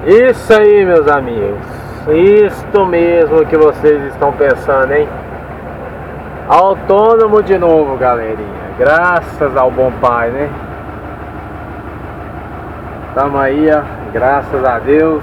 Isso aí, meus amigos. Isto mesmo que vocês estão pensando, hein? Autônomo de novo, galerinha. Graças ao bom pai, né? Tamo aí, ó. Graças a Deus.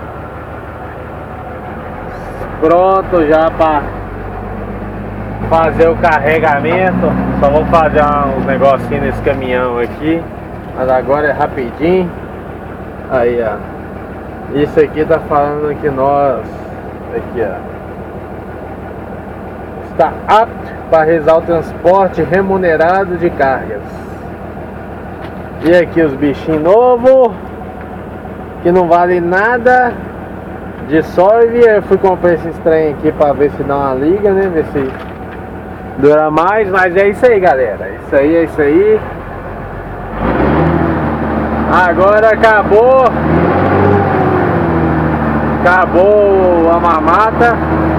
Pronto já para fazer o carregamento. Só vou fazer uns negocinhos nesse caminhão aqui. Mas agora é rapidinho. Aí, ó. Isso aqui tá falando que nós aqui, ó, está apto para realizar o transporte remunerado de cargas. E aqui os bichinhos novos que não vale nada. Dissolve. Eu fui comprar esses trem aqui para ver se dá uma liga, né? Ver se dura mais. Mas é isso aí, galera. Isso aí, é isso aí. Agora acabou a mamata.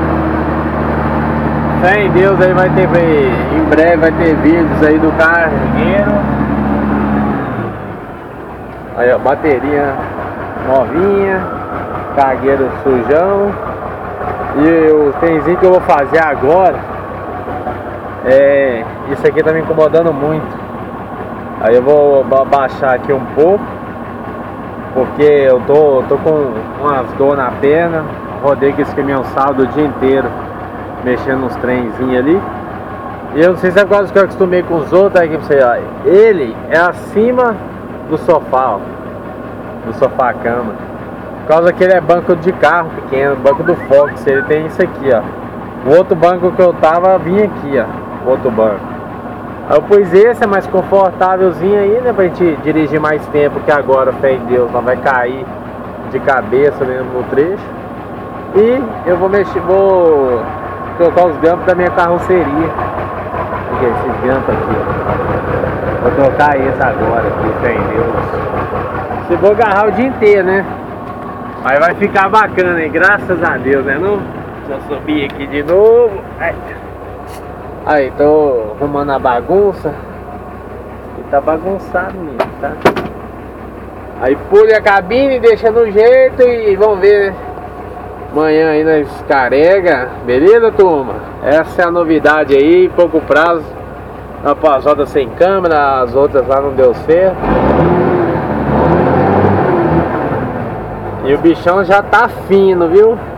Fé em Deus, aí vai ter, em breve vai ter vídeos aí do cargueiro. Aí, ó, bateria novinha, cargueiro sujão. E o trenzinho que eu vou fazer agora, isso aqui tá me incomodando muito. Aí eu vou baixar aqui um pouco, porque eu tô com umas dor na perna. Rodei com esse caminhão sábado o dia inteiro, mexendo nos trenzinhos ali. E eu não sei se é por causa que eu acostumei com os outros aqui pra você, ó. Ele é acima do sofá, ó, do sofá-cama. Por causa que ele é banco de carro pequeno, banco do Fox. Ele tem isso aqui, ó. O outro banco que eu tava vinha aqui, ó, o outro banco. Aí eu pus esse, é mais confortávelzinho aí, né, pra gente dirigir mais tempo, que agora, fé em Deus, não vai cair de cabeça mesmo no trecho. E eu vou trocar os gampos da minha carroceria. Aqui, esses gampos aqui, ó. Vou trocar esse agora aqui, fé em Deus. Se vou agarrar o dia inteiro, né? Aí vai ficar bacana, hein? Graças a Deus, né não? Deixa eu subir aqui de novo. Aí, tô arrumando a bagunça. E tá bagunçado mesmo, tá? Aí pule a cabine, deixa no jeito e vamos ver, né? Amanhã aí nós carrega. Beleza, turma? Essa é a novidade aí, pouco prazo. As rodas sem câmera, as outras lá não deu certo. E o bichão já tá fino, viu?